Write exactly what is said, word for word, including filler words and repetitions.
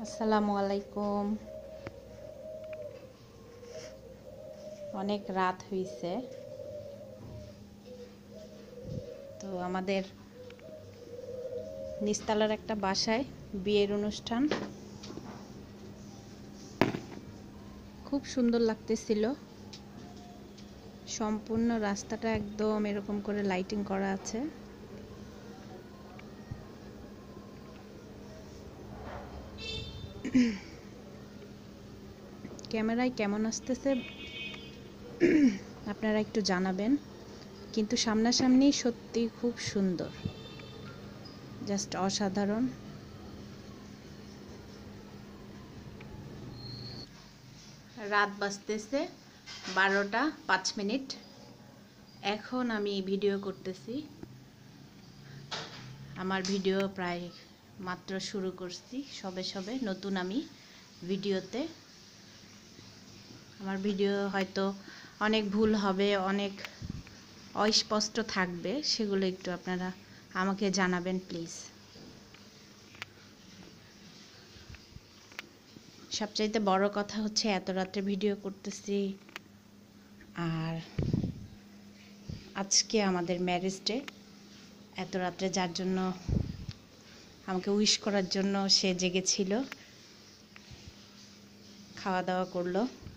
আসসালামু আলাইকুম। অনেক রাত হয়েছে, তো আমাদের নিস্তালার একটা বাসায় বিয়ের অনুষ্ঠান। খুব সুন্দর লাগতেছিল। সম্পূর্ণ রাস্তাটা একদম এরকম করে লাইটিং করা আছে। ক্যামেরায় কেমন আসতেছে আপনারা একটু জানাবেন, কিন্তু সামনাসামনি সত্যি খুব সুন্দর, জাস্ট অসাধারণ। রাত বাজতেছে বারোটা পাঁচ মিনিট। এখন আমি ভিডিও করতেছি। আমার ভিডিও প্রায় মাত্র শুরু করছি, সবে সবে নতুন আমি ভিডিওতে। আমার ভিডিও হয়তো অনেক ভুল হবে, অনেক অস্পষ্ট থাকবে, সেগুলো একটু আপনারা আমাকে জানাবেন প্লিজ। সবচাইতে বড় কথা হচ্ছে এত রাত্রে ভিডিও করতেছি, আর আজকে আমাদের ম্যারেজ ডে। এত রাত্রে যার জন্য আমাকে উইশ করার জন্য সে জেগেছিল, খাওয়া দাওয়া করলো।